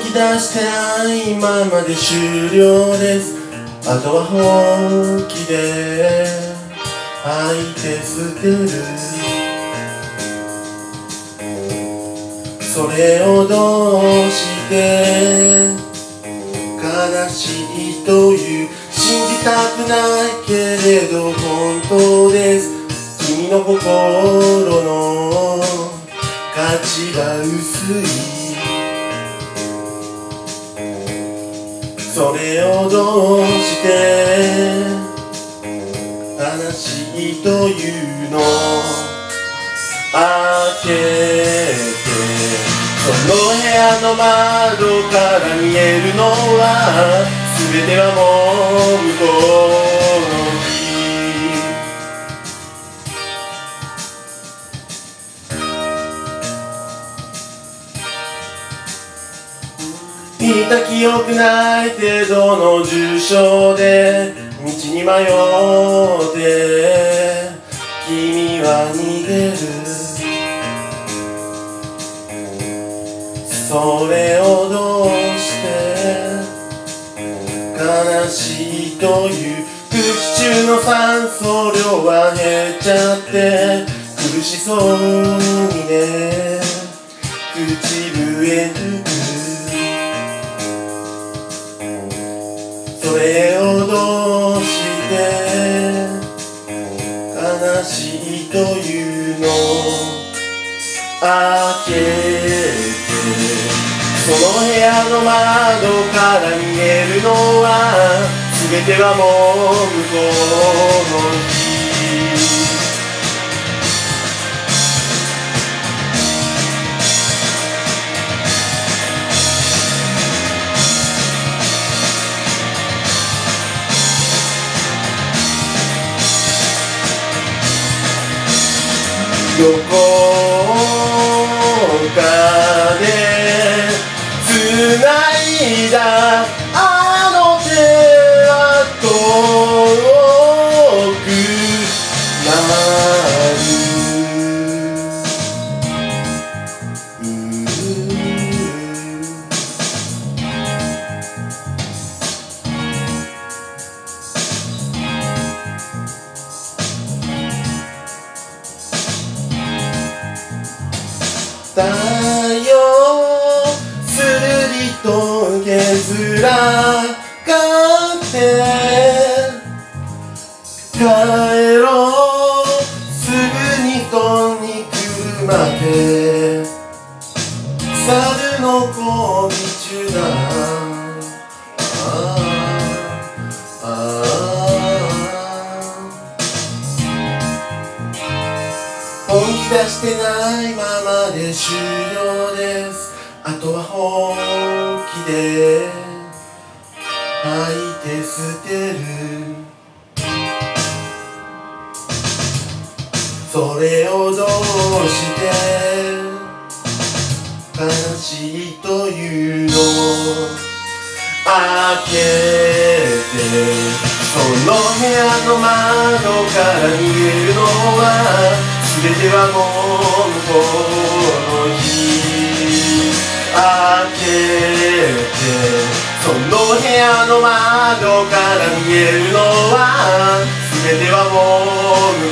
き出してないままで終了です。あとは本気で吐いて捨てる。それをどうして悲しいという信じたくないけれど本当です。君の心の価値が薄い。それをどうして悲しいというの。開けてその部屋の窓から見えるのは全てはもう向こうの日。見た記憶ない程度の重傷で道に迷って君は逃げる。それをどうして悲しいという空気中の酸素量は減っちゃって苦しそうにね口笛吹く。それをどうして悲しいというの。開けてその部屋の窓から見えるのは全てはもう向こうの日。どこかで繋いだあの手は遠くな太陽するりと削らかって帰ろうすぐにとに車で猿の小道だ。本気出してないままで終了です。あとは本気で吐いて捨てる。それをどうして悲しいというの。開けてその部屋の窓から見えるのは全てはもう向こうの日。開けてその部屋の窓から見えるのは全てはもう向